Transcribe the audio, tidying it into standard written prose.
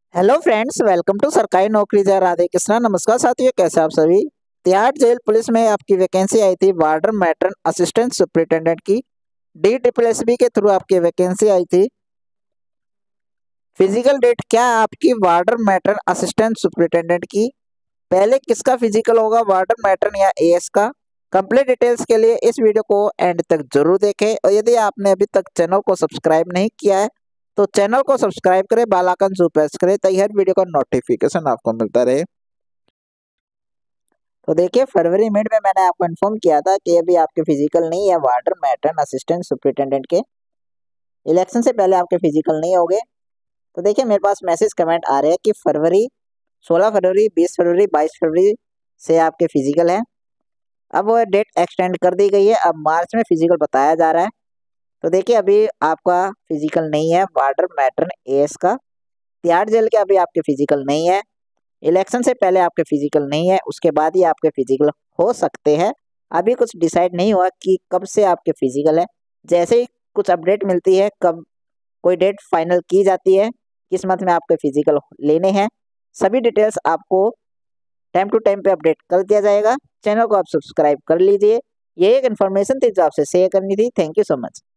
Hello friends, welcome to सरकारी नौकरी जय राधे कृष्णा। नमस्कार साथियों, कैसे आप सभी। तिहाड़ जेल पुलिस में आपकी वैकेंसी आई थी वार्डन मैट्रन असिस्टेंट सुपरिटेंडेंट की। DSSB के थ्रू आपकी वैकेंसी आई थी। फिजिकल डेट क्या है आपकी वार्डन मैट्रन असिस्टेंट सुपरिटेंडेंट की। पहले किसका फिजिकल होगा, वार्डन मैट्रन या एएस का। कंप्लीट डिटेल्स के लिए इस वीडियो को एंड तक जरूर देखें और यदि आपने अभी तक चैनल को सब्सक्राइब नहीं किया है तो चैनल को सब्सक्राइब करें, बेल आइकन जरूर प्रेस करें ताकि हर वीडियो का नोटिफिकेशन आपको मिलता रहे। तो देखिए, फरवरी मिड में मैंने आपको इन्फॉर्म किया था कि अभी आपके फिजिकल नहीं है वार्डन मैट्रन असिस्टेंट सुपरिटेंडेंट के। इलेक्शन से पहले आपके फिजिकल नहीं होंगे। तो देखिए, मेरे पास मैसेज कमेंट आ रहे हैं कि फरवरी 16 फरवरी 20 फरवरी 22 फरवरी से आपके फिजिकल है। अब वो डेट एक्सटेंड कर दी गई है, अब मार्च में फिजिकल बताया जा रहा है। तो देखिए, अभी आपका फिजिकल नहीं है वार्डन मैट्रन एएस का। तिहाड़ जेल के अभी आपके फिजिकल नहीं है। इलेक्शन से पहले आपके फिजिकल नहीं है, उसके बाद ही आपके फिजिकल हो सकते हैं। अभी कुछ डिसाइड नहीं हुआ कि कब से आपके फिजिकल है। जैसे ही कुछ अपडेट मिलती है, कब कोई डेट फाइनल की जाती है, किस मंथ में आपके फिजिकल लेने हैं, सभी डिटेल्स आपको टाइम टू टाइम पे अपडेट कर दिया जाएगा। चैनल को आप सब्सक्राइब कर लीजिए। ये एक इन्फॉर्मेशन थी जो आपसे शेयर करनी थी। Thank you so much.